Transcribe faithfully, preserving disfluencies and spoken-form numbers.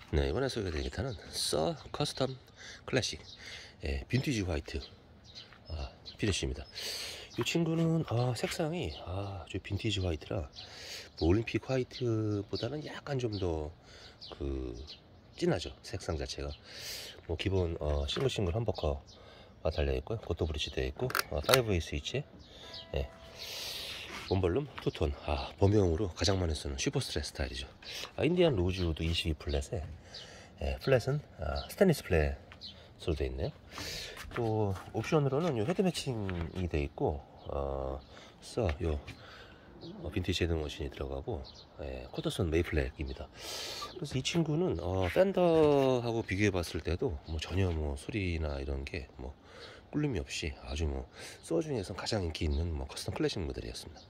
네, 이번에 소개해드릴 기타는 서 커스텀 클래식 예, 빈티지 화이트 아, 피니쉬입니다. 이 친구는 아, 색상이 아, 저 빈티지 화이트라 뭐 올림픽 화이트보다는 약간 좀 더 그 진하죠. 색상 자체가 뭐 기본 어, 싱글싱글 험버커가 달려있고요. 고토 브릿지 되어 있고 어, 파이브 웨이 스위치 예, 원볼륨 투톤 아, 범용으로 가장 많이 쓰는 슈퍼스트레스 스타일이죠. 아, 인디안 로즈우드 이십이 플랫에 예, 플랫은 아, 스테인리스 플랫으로 되어 있네요. 또 옵션으로는 요 헤드 매칭이 되어 있고 어, 써, 요 어, 빈티지 헤드 머신이 들어가고 예, 쿼터슨 메이플렉입니다. 그래서 이 친구는 어, 팬더하고 비교해 봤을 때도 뭐 전혀 뭐 소리나 이런 게 뭐 꿀림이 없이 아주 뭐 써 중에서 가장 인기 있는 뭐 커스텀 클래식 모델이었습니다.